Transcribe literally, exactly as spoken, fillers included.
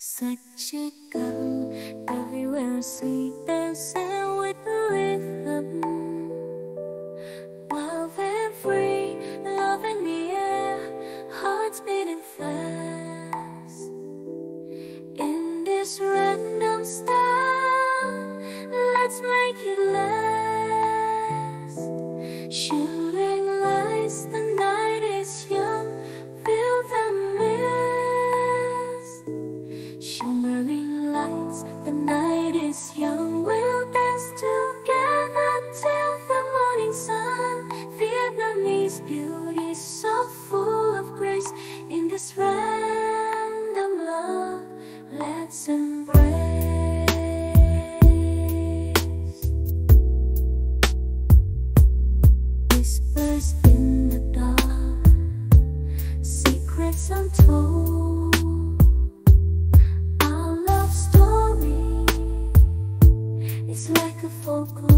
Such a girl, everywhere sweet dancing with the rhythm. Wild and free, love in the air, hearts beating fast. In this random style, let's make it last. Shooting lights, the night is young, feel the mist. Shimmering lights, the night is young, we'll dance together till the morning sun. Vietnamese beauty, so full of grace. In this random love, let's embrace. Whispers in the dark, secrets untold. Our love story is like a folklore.